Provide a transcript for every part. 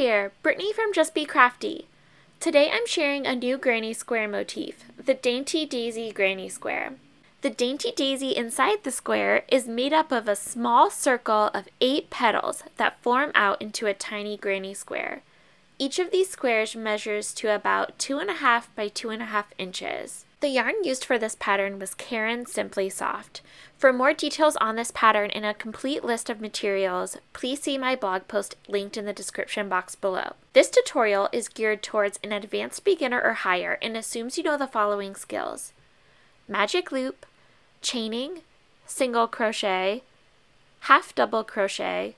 there, Brittany from Just Be Crafty. Today I'm sharing a new Granny Square motif, the Dainty Daisy Granny Square. The Dainty Daisy inside the square is made up of a small circle of 8 petals that form out into a tiny granny square. Each of these squares measures to about 2.5 by 2.5 inches. The yarn used for this pattern was Simply Soft. For more details on this pattern and a complete list of materials, please see my blog post linked in the description box below. This tutorial is geared towards an advanced beginner or higher and assumes you know the following skills: magic loop, chaining, single crochet, half double crochet,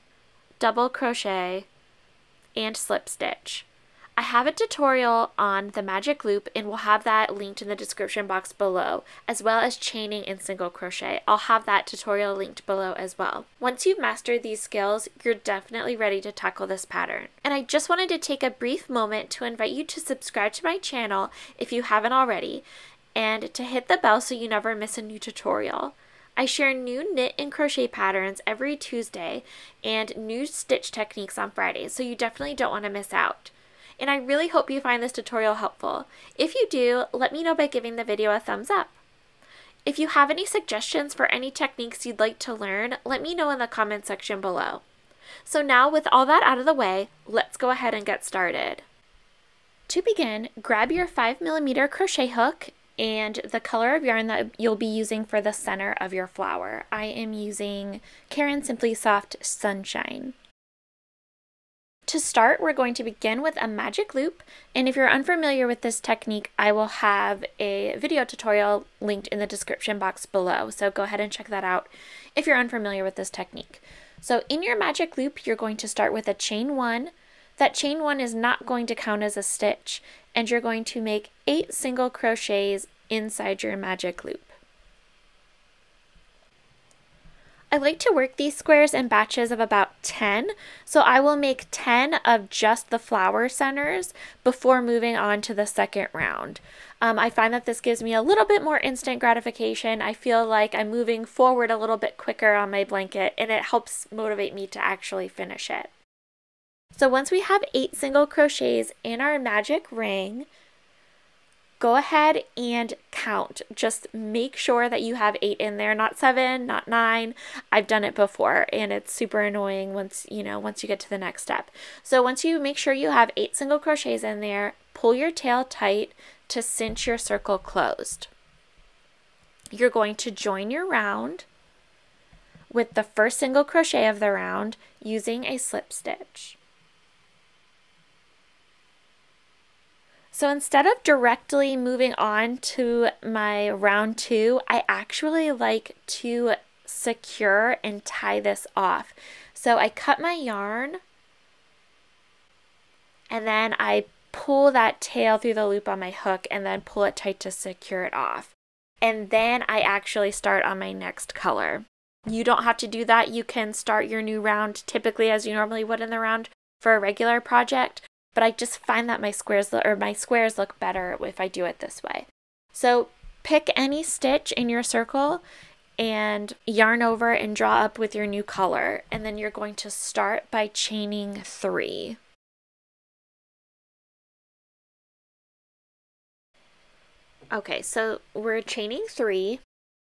and slip stitch. I have a tutorial on the magic loop and will have that linked in the description box below, as well as chaining and single crochet. I'll have that tutorial linked below as well. Once you've mastered these skills, you're definitely ready to tackle this pattern. And I just wanted to take a brief moment to invite you to subscribe to my channel if you haven't already, and to hit the bell so you never miss a new tutorial. I share new knit and crochet patterns every Tuesday and new stitch techniques on Fridays, so you definitely don't want to miss out. And I really hope you find this tutorial helpful. If you do, let me know by giving the video a thumbs up. If you have any suggestions for any techniques you'd like to learn, let me know in the comment section below. So now, with all that out of the way, let's go ahead and get started. To begin, grab your 5mm crochet hook and the color of yarn that you'll be using for the center of your flower. I am using Simply Soft Sunshine. To start, we're going to begin with a magic loop, and if you're unfamiliar with this technique, I will have a video tutorial linked in the description box below, so go ahead and check that out if you're unfamiliar with this technique. So in your magic loop, you're going to start with a chain 1. That chain 1 is not going to count as a stitch, and you're going to make 8 single crochets inside your magic loop. I like to work these squares in batches of about 10, so I will make 10 of just the flower centers before moving on to the second round. I find that this gives me a little bit more instant gratification. I feel like I'm moving forward a little bit quicker on my blanket, and it helps motivate me to actually finish it. So once we have 8 single crochets in our magic ring, go ahead and count. Just make sure that you have 8 in there, not 7, not 9. I've done it before and it's super annoying once you get to the next step. So once you make sure you have 8 single crochets in there, pull your tail tight to cinch your circle closed. You're going to join your round with the first single crochet of the round using a slip stitch. So instead of directly moving on to my round 2, I actually like to secure and tie this off. So I cut my yarn and then I pull that tail through the loop on my hook and then pull it tight to secure it off. And then I actually start on my next color. You don't have to do that. You can start your new round typically as you normally would in the round for a regular project. But I just find that my squares look better if I do it this way. So pick any stitch in your circle and yarn over and draw up with your new color. And then you're going to start by chaining 3. Okay, so we're chaining 3.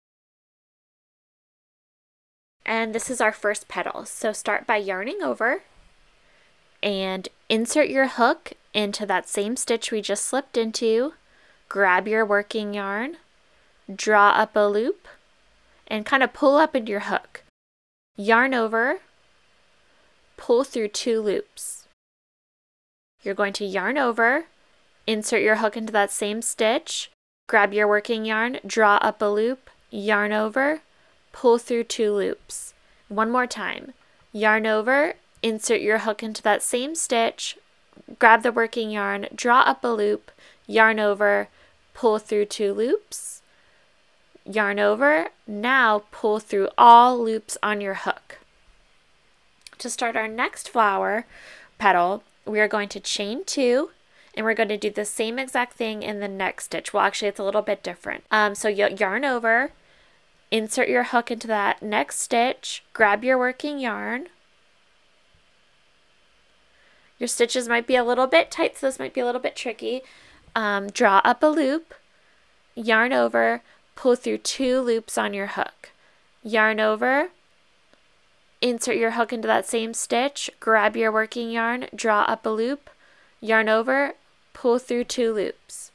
And this is our first petal. So start by yarning over and insert your hook into that same stitch we just slipped into, grab your working yarn, draw up a loop, and kind of pull up into your hook. Yarn over, pull through 2 loops. You're going to yarn over, insert your hook into that same stitch, grab your working yarn, draw up a loop, yarn over, pull through 2 loops. One more time. Yarn over, insert your hook into that same stitch, grab the working yarn, draw up a loop, yarn over, pull through 2 loops, yarn over, now pull through all loops on your hook. To start our next flower petal, we are going to chain 2, and we're going to do the same exact thing in the next stitch. Well, actually, it's a little bit different. So yarn over, insert your hook into that next stitch, grab your working yarn, Your stitches might be a little bit tight, so this might be a little bit tricky. Draw up a loop, yarn over, pull through 2 loops on your hook. Yarn over, insert your hook into that same stitch, grab your working yarn, draw up a loop, yarn over, pull through 2 loops.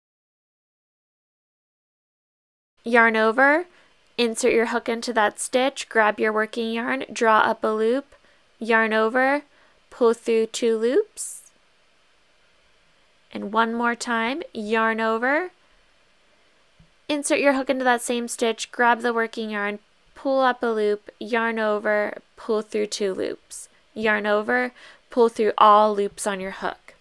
Yarn over, insert your hook into that stitch, grab your working yarn, draw up a loop, yarn over, pull through 2 loops. And one more time, yarn over, insert your hook into that same stitch, grab the working yarn, pull up a loop, yarn over, pull through 2 loops. Yarn over, pull through all loops on your hook.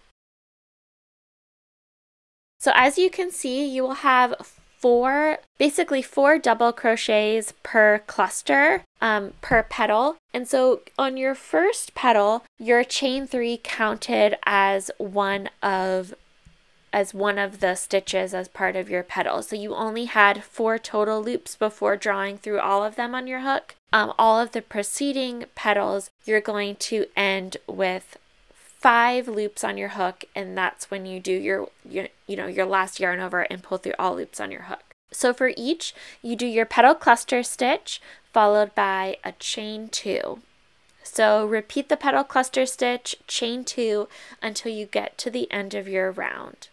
So as you can see, you will have basically four double crochets per cluster, per petal. And so on your first petal, your chain 3 counted as one of the stitches as part of your petal. So you only had 4 total loops before drawing through all of them on your hook. All of the preceding petals, you're going to end with 5 loops on your hook, and that's when you do your last yarn over and pull through all loops on your hook. So for each, you do your petal cluster stitch followed by a chain 2. So repeat the petal cluster stitch, chain 2 until you get to the end of your round.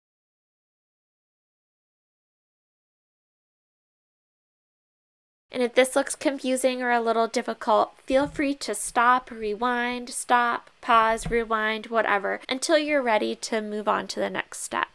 And if this looks confusing or a little difficult, feel free to stop, rewind, stop, pause, rewind, whatever, until you're ready to move on to the next step.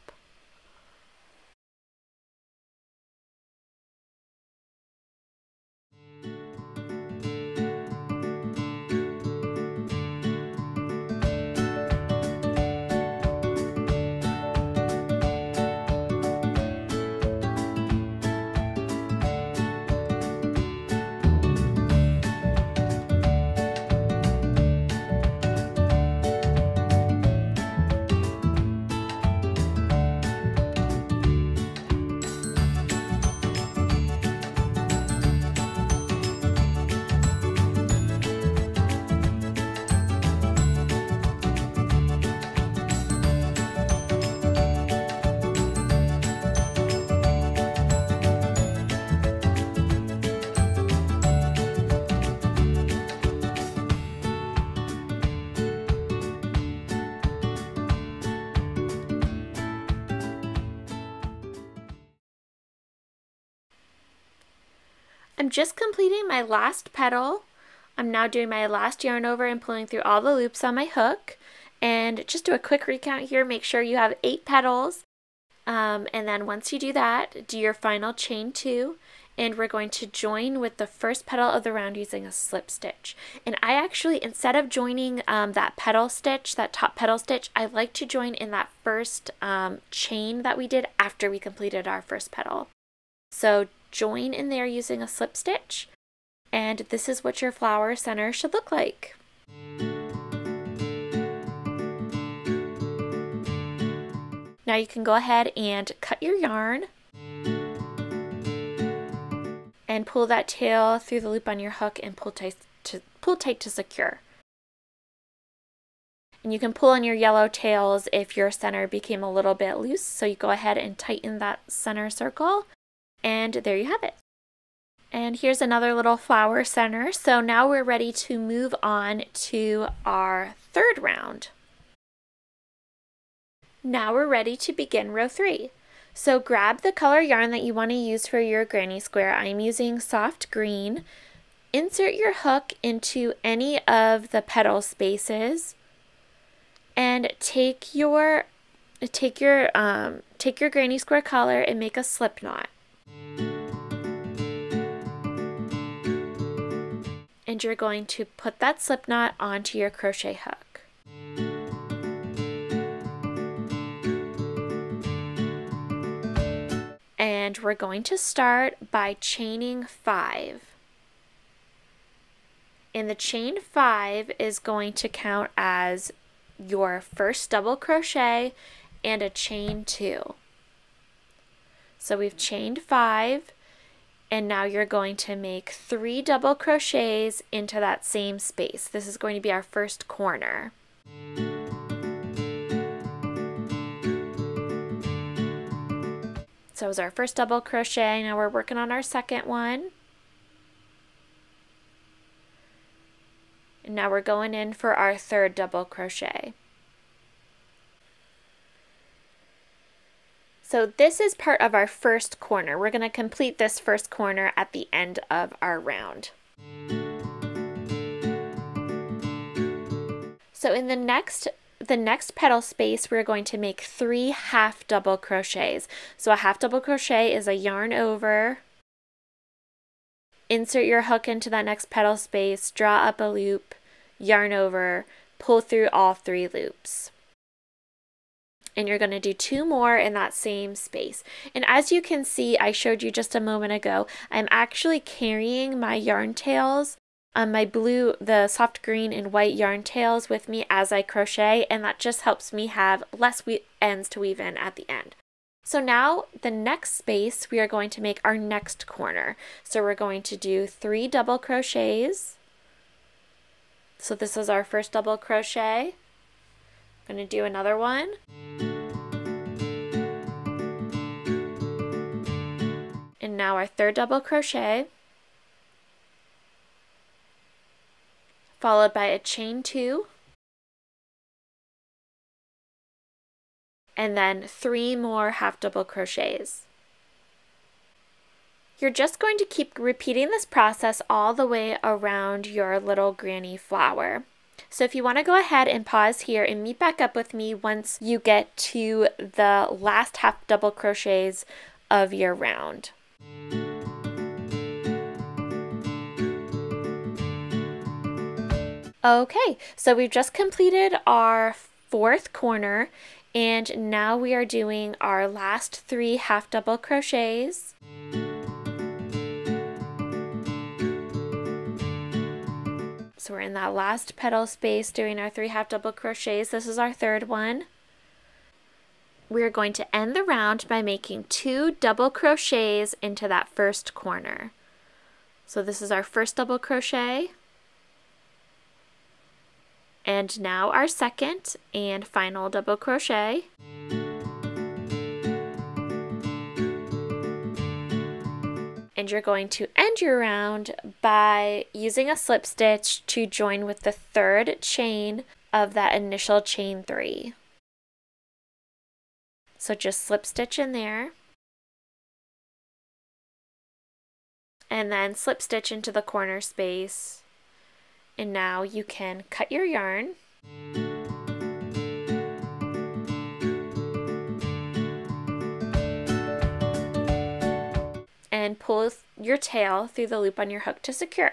I'm just completing my last petal. I'm now doing my last yarn over and pulling through all the loops on my hook. And just do a quick recount here. Make sure you have 8 petals. And then once you do that, do your final chain 2. And we're going to join with the first petal of the round using a slip stitch. And I actually, instead of joining that petal stitch, that top petal stitch, I like to join in that first chain that we did after we completed our first petal. So join in there using a slip stitch, and this is what your flower center should look like. Now you can go ahead and cut your yarn and pull that tail through the loop on your hook and pull tight to secure. And you can pull on your yellow tails if your center became a little bit loose, so you go ahead and tighten that center circle. And there you have it. And here's another little flower center. So now we're ready to move on to our third round. Now we're ready to begin row 3. So grab the color yarn that you want to use for your granny square. I'm using soft green. Insert your hook into any of the petal spaces and take your granny square color and make a slip knot. And you're going to put that slip knot onto your crochet hook. And we're going to start by chaining 5. And the chain 5 is going to count as your first double crochet and a chain 2. So we've chained 5. And now you're going to make 3 double crochets into that same space. This is going to be our first corner. So that was our first double crochet. Now we're working on our second one. And now we're going in for our third double crochet. So this is part of our first corner. We're going to complete this first corner at the end of our round. So in the next petal space, we're going to make 3 half double crochets. So a half double crochet is a yarn over, insert your hook into that next petal space, draw up a loop, yarn over, pull through all 3 loops. And you're going to do 2 more in that same space. And as you can see, I showed you just a moment ago, I'm actually carrying my yarn tails, my blue, the soft green and white yarn tails with me as I crochet, and that just helps me have less ends to weave in at the end. So now the next space, we are going to make our next corner. So we're going to do 3 double crochets. So this is our first double crochet. I'm going to do another one. And now our third double crochet, followed by a chain 2, and then 3 more half double crochets. You're just going to keep repeating this process all the way around your little granny flower. So if you want to go ahead and pause here and meet back up with me once you get to the last half double crochets of your round. Okay, so we've just completed our 4th corner, and now we are doing our last 3 half double crochets. So we're in that last petal space doing our 3 half double crochets. This is our third one. We're going to end the round by making 2 double crochets into that first corner. So this is our first double crochet. And now our second and final double crochet. And you're going to end your round by using a slip stitch to join with the 3rd chain of that initial chain 3. So just slip stitch in there. And then slip stitch into the corner space. And now you can cut your yarn. And pull your tail through the loop on your hook to secure.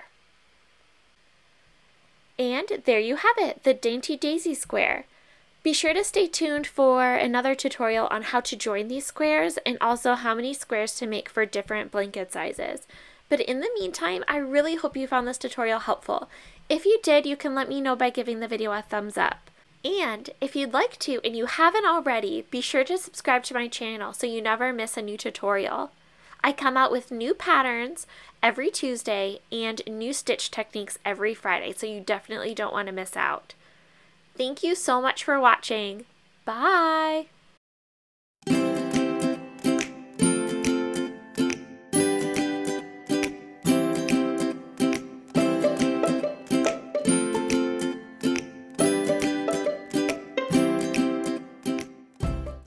And there you have it, the Dainty Daisy Square. Be sure to stay tuned for another tutorial on how to join these squares and also how many squares to make for different blanket sizes. But in the meantime, I really hope you found this tutorial helpful. If you did, you can let me know by giving the video a thumbs up. And if you'd like to and you haven't already, be sure to subscribe to my channel so you never miss a new tutorial. I come out with new patterns every Tuesday and new stitch techniques every Friday, so you definitely don't want to miss out. Thank you so much for watching. Bye!